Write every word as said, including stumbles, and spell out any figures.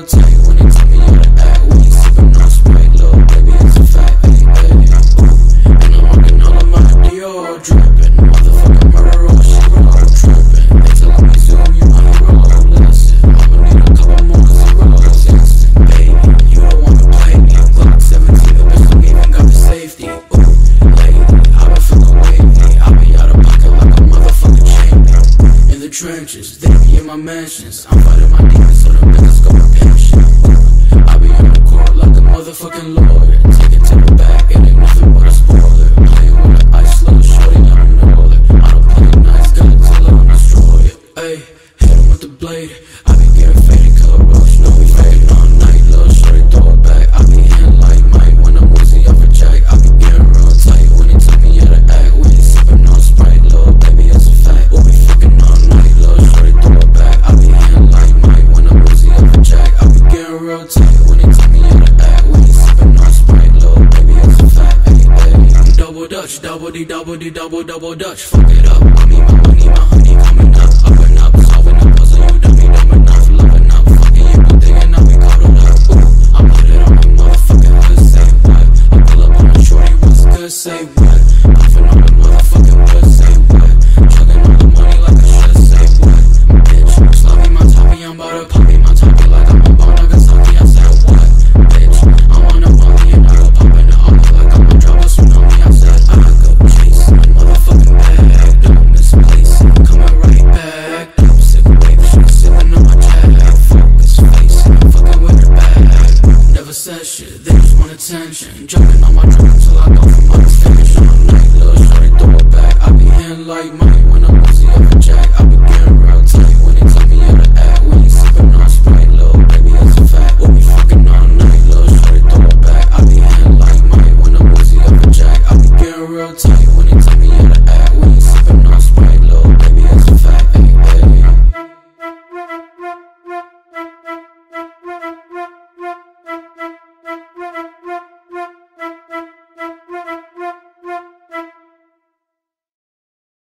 real tight when they tell me how to act. When you sippin' on Sprite, little baby, it's a fact. Ay, ay, ooh. And I'm rockin' all of my Dior drippin'. Motherfucking murder, all she roll trippin'. They tellin' me zoom, you on the roll. Listen, I'ma need a couple more zeros. Instant, baby, you don't wanna play me. Glock seventeen, the bitch don't even got the safety. Ooh, lady, I been feelin' wavy. I be out of pocket like a motherfucking champion. In the trenches, they be in my mansions. I'm fighting my demons so them niggas go to pension. I be on the court like a motherfucking lawyer. Take it to the back, it ain't nothing but a spoiler. Playing with an ice little shorty, I don't know that. I don't play nice, Godzilla, I'm destroyer. Ayy, hit him with the blade. I be getting faded, color rush, no we fading all night. Little shorty, throw it back. I be hitting like Mike when I'm woozy off a jack. I be getting real tight when they tell me how to act. When you sippin' on Sprite, little baby, it's a fact. We'll be fucking all night, little shorty, throw it back. I be hitting like Mike when I'm woozy off a jack. I be getting real tight when they tell me how to act. When you sippin' on Sprite, little baby, it's a fact. Ay, ay. Double Dutch, double D, double D, double double Dutch. Fuck it up, money, my money, my honey.